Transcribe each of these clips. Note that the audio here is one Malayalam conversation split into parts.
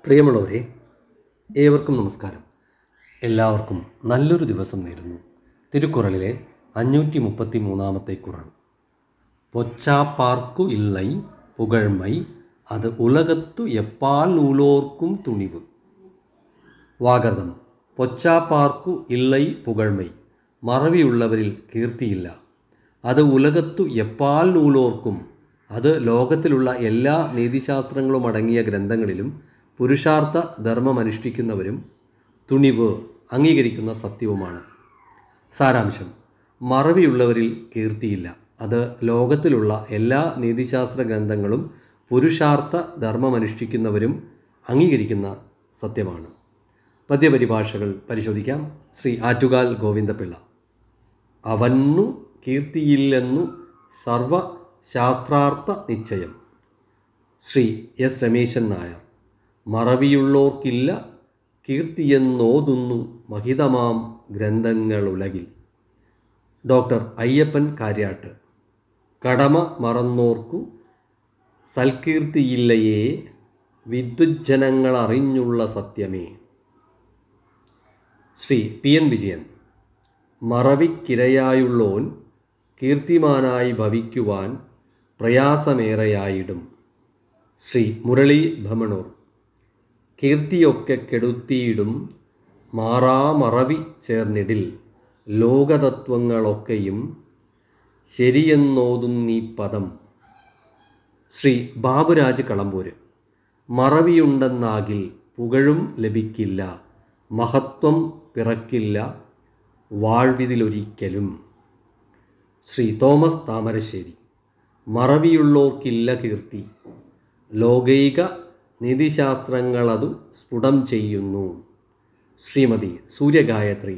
പ്രിയമുള്ളവരെ, ഏവർക്കും നമസ്കാരം. എല്ലാവർക്കും നല്ലൊരു ദിവസം നേരുന്നു. തിരുക്കുറളിലെ 533 കുറൾ. പൊച്ചാപ്പാർക്കു ഇല്ലൈ പുകഴ്മൈ അത് ഉലകത്തു എപ്പാൽ നൂലോർക്കും തുണിവ്. വാഗർതം. പൊച്ചാപ്പാർക്കു ഇല്ലൈ പുകഴ്മൈ, മറവിയുള്ളവരിൽ കീർത്തിയില്ല. അത് ഉലകത്തു എപ്പാൽ നൂലോർക്കും, അത് ലോകത്തിലുള്ള എല്ലാ നീതിശാസ്ത്രങ്ങളും അടങ്ങിയ ഗ്രന്ഥങ്ങളിലും പുരുഷാർത്ഥ ധർമ്മമനുഷ്ഠിക്കുന്നവരും തുണിവ് അംഗീകരിക്കുന്ന സത്യവുമാണ്. സാരാംശം: മറവിയുള്ളവരിൽ കീർത്തിയില്ല. അത് ലോകത്തിലുള്ള എല്ലാ നീതിശാസ്ത്ര ഗ്രന്ഥങ്ങളും പുരുഷാർത്ഥ ധർമ്മമനുഷ്ഠിക്കുന്നവരും അംഗീകരിക്കുന്ന സത്യമാണ്. പദ്യപരിഭാഷകൾ പരിശോധിക്കാം. ശ്രീ ആറ്റുകാൽ ഗോവിന്ദപിള്ള. അവന്നു കീർത്തിയില്ലെന്നു സർവശാസ്ത്രാർത്ഥ നിശ്ചയം. ശ്രീ എസ് രമേശൻ നായർ. മറവിയുള്ളോർക്കില്ല കീർത്തിയെന്നോതുന്നു മഹിതമാം ഗ്രന്ഥങ്ങളുലകിൽ. ഡോക്ടർ അയ്യപ്പൻ കാര്യാട്ട്. കടമ മറന്നോർക്കു സൽകീർത്തിയില്ലയേ, വിദ്വജ്ജനങ്ങളറിഞ്ഞുള്ള സത്യമേ. Shri P N Vijayan. മറവിക്കിരയായുള്ളോൻ കീർത്തിമാനായി ഭവിക്കുവാൻ പ്രയാസമേറെയായിടും. ശ്രീ മുരളി ഭമണൂർ. കീർത്തിയൊക്കെ കെടുത്തിയിടും മാറാമറവി ചേർന്നിടിൽ, ലോകതത്വങ്ങളൊക്കെയും ശരിയെന്നോതുന്നീ പദം. ശ്രീ ബാബുരാജ് കളമ്പൂര്. മറവിയുണ്ടെന്നാകിൽ പുകഴും ലഭിക്കില്ല, മഹത്വം പിറക്കില്ല വാഴ്വിതിലൊരിക്കലും. ശ്രീ തോമസ് താമരശ്ശേരി. മറവിയുള്ളോർക്കില്ല കീർത്തി, ലോകൈക നീതിശാസ്ത്രങ്ങളതു സ്ഫുടം ചെയ്യുന്നു. ശ്രീമതി സൂര്യഗായത്രി.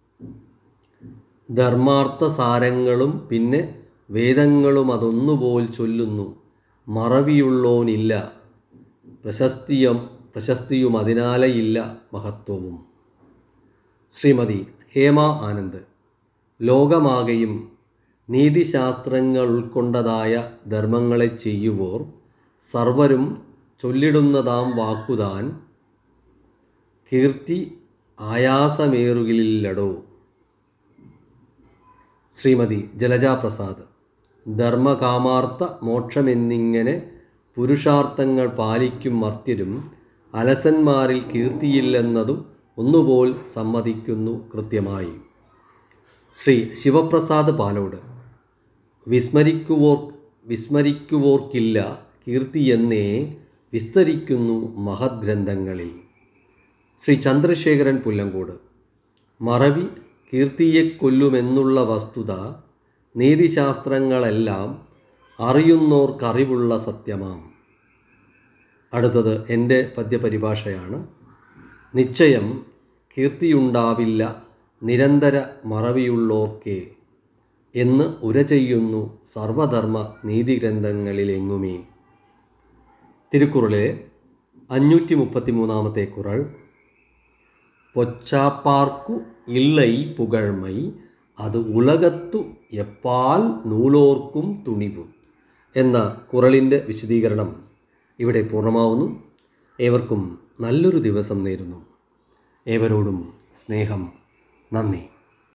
ധർമാർത്ഥസാരങ്ങളും പിന്നെ വേദങ്ങളും അതൊന്നുപോൽ ചൊല്ലുന്നു, മറവിയുള്ളോനില്ല പ്രശസ്തിയും അതിനാലെയില്ല മഹത്വവും. ശ്രീമതി ഹേമ ആനന്ദ്. ലോകമാകെയും നീതിശാസ്ത്രങ്ങൾ ഉൾക്കൊണ്ടതായ ധർമ്മങ്ങളെ ചെയ്യുവോർ സർവരും ചൊല്ലിടുന്നതാം വാക്കുതാൻ കീർത്തി ആയാസമേറുകില്ലടോ. ശ്രീമതി ജലജാ പ്രസാദ്. ധർമ്മകാമാർത്ഥ മോക്ഷമെന്നിങ്ങനെ പുരുഷാർത്ഥങ്ങൾ പാലിക്കും മർത്യരും അലസന്മാരിൽ കീർത്തിയില്ലെന്നതും ഒന്നുപോൽ സമ്മതിക്കുന്നു കൃത്യമായി. ശ്രീ ശിവപ്രസാദ് പാലോട്. വിസ്മരിക്കുവോർക്കില്ല കീർത്തിയെന്നേ വിസ്തരിക്കുന്നു മഹത് ഗ്രന്ഥങ്ങളിൽ. ശ്രീ ചന്ദ്രശേഖരൻ പുല്ലങ്കോട്. മറവി കീർത്തിയെ കൊല്ലുമെന്നുള്ള വസ്തുത നീതിശാസ്ത്രങ്ങളെല്ലാം അറിയുന്നോർക്കറിവുള്ള സത്യമാം. അടുത്തത് എൻ്റെ പദ്യപരിഭാഷയാണ്. നിശ്ചയം കീർത്തിയുണ്ടാവില്ല നിരന്തര മറവിയുള്ളോർക്കേ എന്ന് ഉരചെയ്യുന്നു സർവധർമ്മ നീതിഗ്രന്ഥങ്ങളിലെങ്ങുമേ. തിരുക്കുറളിലെ 533 കുറൾ. പൊച്ചാപ്പാർക്കു ഇല്ലൈ പുകഴ്മൈ അത് ഉലകത്തു എപ്പാൽ നൂലോർക്കും തുണിവ് എന്ന കുറളിൻ്റെ വിശദീകരണം ഇവിടെ പൂർണ്ണമാവുന്നു. ഏവർക്കും നല്ലൊരു ദിവസം നേരുന്നു. ഏവരോടും സ്നേഹം. നന്ദി.